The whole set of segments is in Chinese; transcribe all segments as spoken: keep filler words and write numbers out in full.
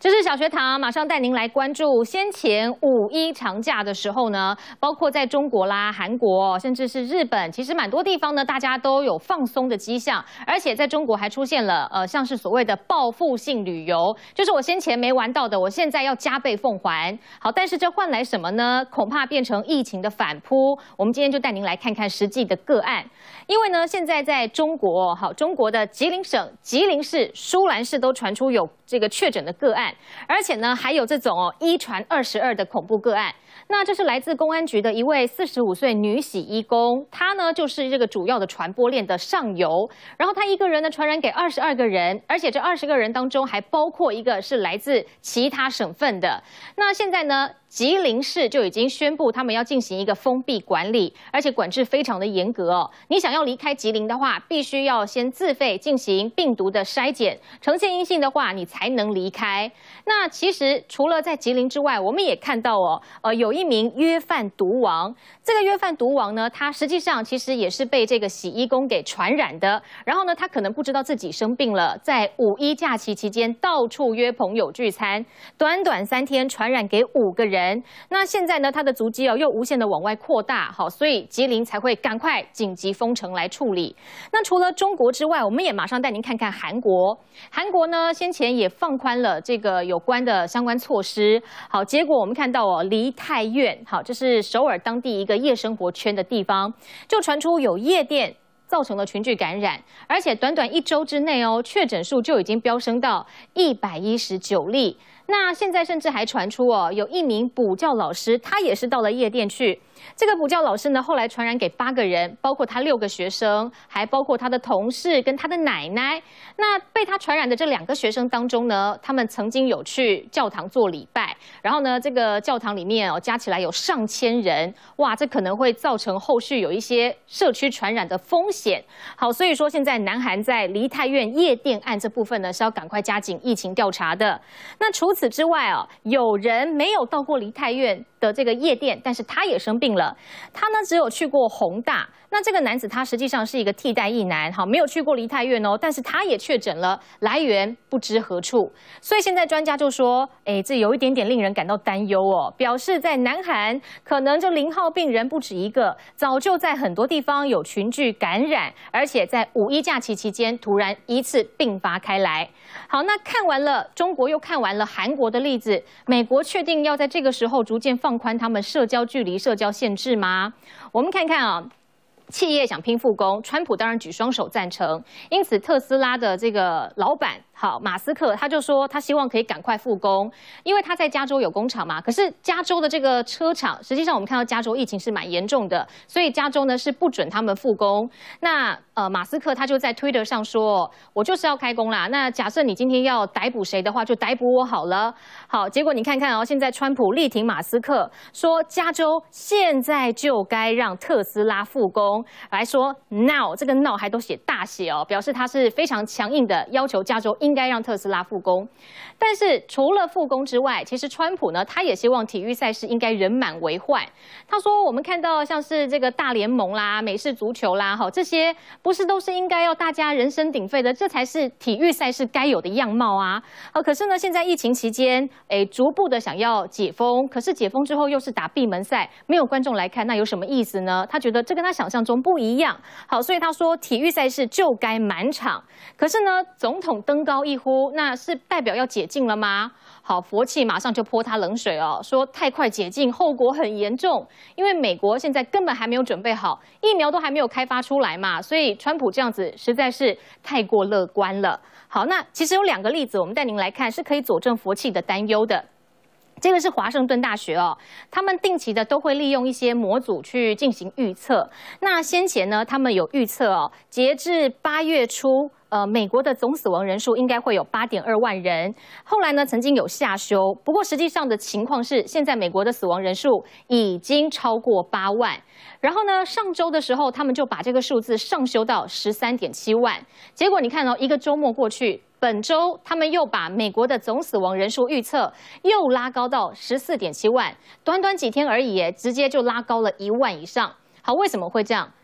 这是小学堂，马上带您来关注先前五一长假的时候呢，包括在中国啦、韩国，甚至是日本，其实蛮多地方呢，大家都有放松的迹象，而且在中国还出现了呃，像是所谓的报复性旅游，就是我先前没玩到的，我现在要加倍奉还。好，但是这换来什么呢？恐怕变成疫情的反扑。我们今天就带您来看看实际的个案，因为呢，现在在中国，好，中国的吉林省、吉林市、舒兰市都传出有这个确诊的个案。而且呢，还有这种哦一传二十二的恐怖个案。那这是来自公安局的一位四十五岁女洗衣工，她呢就是这个主要的传播链的上游。然后她一个人呢传染给二十二个人，而且这二十个人当中还包括一个是来自其他省份的。那现在呢，吉林市就已经宣布他们要进行一个封闭管理，而且管制非常的严格哦。你想要离开吉林的话，必须要先自费进行病毒的筛检，呈现阴性的话，你才能离开。那其实除了在吉林之外，我们也看到哦，呃，有一名约饭毒王。这个约饭毒王呢，他实际上其实也是被这个洗衣工给传染的。然后呢，他可能不知道自己生病了，在五一假期期间到处约朋友聚餐，短短三天传染给五个人。那现在呢，他的足迹哦又无限的往外扩大，好，所以吉林才会赶快紧急封城来处理。那除了中国之外，我们也马上带您看看韩国。韩国呢，先前也放宽了这个有关的相关措施，好，结果我们看到哦，梨泰院，好，这是首尔当地一个夜生活圈的地方，就传出有夜店造成了群聚感染，而且短短一周之内哦，确诊数就已经飙升到一百一十九例。那现在甚至还传出哦，有一名补教老师，他也是到了夜店去。这个补教老师呢，后来传染给八个人，包括他六个学生，还包括他的同事跟他的奶奶。那被他传染的这两个学生当中呢，他们曾经有去教堂做礼拜，然后呢，这个教堂里面哦，加起来有上千人，哇，这可能会造成后续有一些社区传染的风险。好，所以说现在南韩在梨泰院夜店案这部分呢，是要赶快加紧疫情调查的。那除此之外哦，有人没有到过梨泰院的这个夜店，但是他也生病了。他呢只有去过弘大。那这个男子他实际上是一个替代役男，好，没有去过梨泰院哦，但是他也确诊了，来源不知何处。所以现在专家就说，哎，这有一点点令人感到担忧哦，表示在南韩可能这零号病人不止一个，早就在很多地方有群聚感染，而且在五一假期期间突然一次并发开来。好，那看完了中国，又看完了韩国的例子，美国确定要在这个时候逐渐放宽他们社交距离、社交限制吗？我们看看啊。企业想拼复工，川普当然举双手赞成，因此特斯拉的这个老板好马斯克他就说他希望可以赶快复工，因为他在加州有工厂嘛。可是加州的这个车厂，实际上我们看到加州疫情是蛮严重的，所以加州呢是不准他们复工。那呃马斯克他就在 Twitter 上说，我就是要开工啦。那假设你今天要逮捕谁的话，就逮捕我好了。好，结果你看看哦，现在川普力挺马斯克，说加州现在就该让特斯拉复工。来说 now 这个 now 还都写大写哦，表示他是非常强硬的要求加州应该让特斯拉复工。但是除了复工之外，其实川普呢他也希望体育赛事应该人满为患。他说我们看到像是这个大联盟啦、美式足球啦，好，这些不是都是应该要大家人声鼎沸的，这才是体育赛事该有的样貌啊。好，可是呢现在疫情期间，哎，逐步的想要解封，可是解封之后又是打闭门赛，没有观众来看，那有什么意思呢？他觉得这跟他想象中不一样。好，所以他说体育赛事就该满场。可是呢，总统登高一呼，那是代表要解禁了吗？好，佛系马上就泼他冷水哦，说太快解禁，后果很严重。因为美国现在根本还没有准备好，疫苗都还没有开发出来嘛，所以川普这样子实在是太过乐观了。好，那其实有两个例子，我们带您来看，是可以佐证佛系的担忧的。这个是华盛顿大学哦，他们定期的都会利用一些模组去进行预测。那先前呢，他们有预测哦，截至八月初。呃，美国的总死亡人数应该会有八点二万人。后来呢，曾经有下修，不过实际上的情况是，现在美国的死亡人数已经超过八万。然后呢，上周的时候，他们就把这个数字上修到十三点七万。结果你看哦，一个周末过去，本周他们又把美国的总死亡人数预测又拉高到十四点七万，短短几天而已，直接就拉高了一万以上。好，为什么会这样？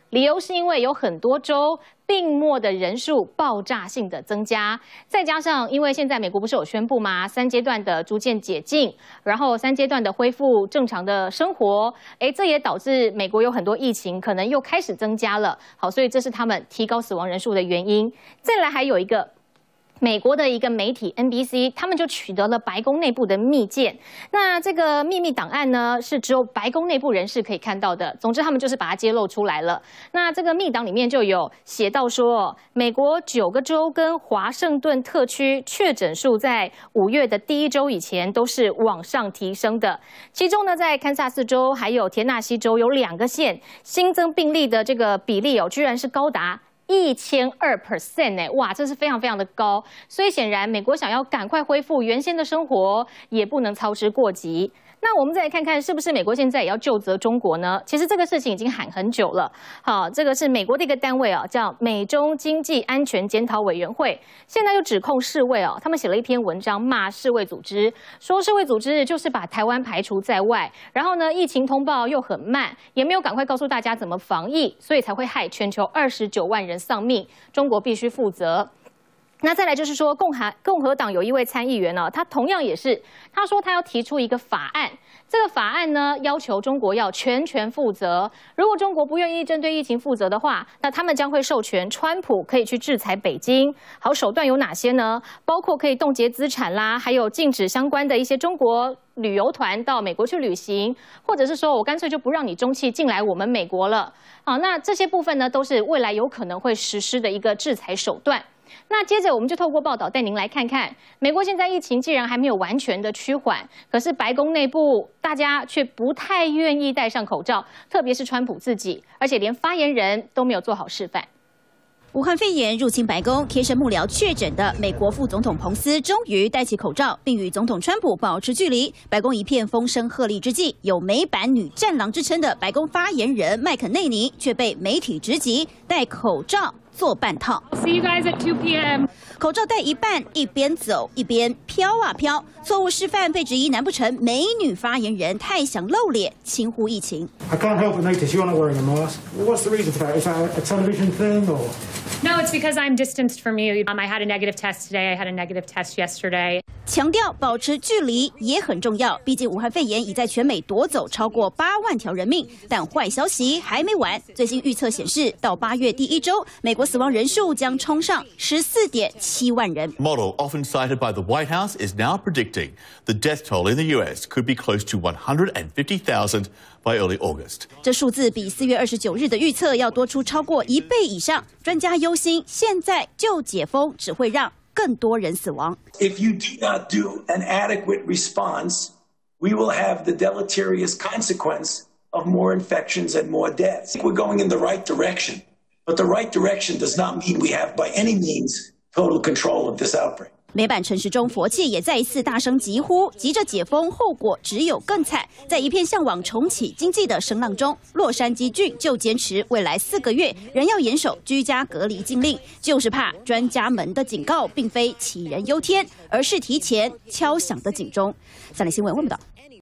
理由是因为有很多州病末的人数爆炸性的增加，再加上因为现在美国不是有宣布吗？三阶段的逐渐解禁，然后三阶段的恢复正常的生活，哎，这也导致美国有很多疫情可能又开始增加了。好，所以这是他们提高死亡人数的原因。再来还有一个。美国的一个媒体 N B C， 他们就取得了白宫内部的密件。那这个秘密档案呢，是只有白宫内部人士可以看到的。总之，他们就是把它揭露出来了。那这个密档里面就有写到说，美国九个州跟华盛顿特区确诊数在五月的第一周以前都是往上提升的。其中呢，在堪萨斯州还有田纳西州有两个县新增病例的这个比例哦，居然是高达一千二 percent 哎，哇，这是非常非常的高，所以显然美国想要赶快恢复原先的生活，也不能操之过急。那我们再来看看，是不是美国现在也要究责中国呢？其实这个事情已经喊很久了。好，这个是美国的一个单位啊，叫美中经济安全检讨委员会，现在就指控世卫哦，他们写了一篇文章骂世卫组织，说世卫组织就是把台湾排除在外，然后呢，疫情通报又很慢，也没有赶快告诉大家怎么防疫，所以才会害全球二十九万人丧命，中国必须负责。那再来就是说，共和共和党有一位参议员呢、哦，他同样也是，他说他要提出一个法案，这个法案呢要求中国要全权负责。如果中国不愿意针对疫情负责的话，那他们将会授权川普可以去制裁北京。好，手段有哪些呢？包括可以冻结资产啦，还有禁止相关的一些中国旅游团到美国去旅行，或者是说我干脆就不让你中企进来我们美国了。好，那这些部分呢，都是未来有可能会实施的一个制裁手段。那接着我们就透过报道带您来看看，美国现在疫情既然还没有完全的趋缓，可是白宫内部大家却不太愿意戴上口罩，特别是川普自己，而且连发言人都没有做好示范。 武汉肺炎入侵白宫，贴身幕僚确诊的美国副总统彭斯终于戴起口罩，并与总统川普保持距离。白宫一片风声鹤唳之际，有美版女战狼之称的白宫发言人麦肯内尼却被媒体直击戴口罩做半套。 See you guys at two p m 口罩戴一半，一边走一边飘啊飘，错误示范被质疑，难不成美女发言人太想露脸，轻忽疫情 I can't help but notice you're not wearing a mask. What's the reason for that? Is that a television thing or? No, it's because I'm distanced from you. Um, I had a negative test today. I had a negative test yesterday. 强调保持距离也很重要，毕竟武汉肺炎已在全美夺走超过八万条人命。但坏消息还没完，最新预测显示，到八月第一周，美国死亡人数将冲上十四点七万人。 Model often cited by the White House is now predicting the death toll in the U S could be close to one hundred fifty thousand by early August. 这数字比四月二十九日的预测要多出超过一倍以上。专家忧心，现在就解封只会让更多人死亡。 If you do not do an adequate response, we will have the deleterious consequence of more infections and more deaths. We're going in the right direction, but the right direction does not mean we have by any means total control of this outbreak. 美版陈时中佛系也再一次大声疾呼，急着解封，后果只有更惨。在一片向往重启经济的声浪中，洛杉矶郡就坚持未来四个月仍要严守居家隔离禁令，就是怕专家们的警告并非杞人忧天，而是提前敲响的警钟。三立新闻问不到。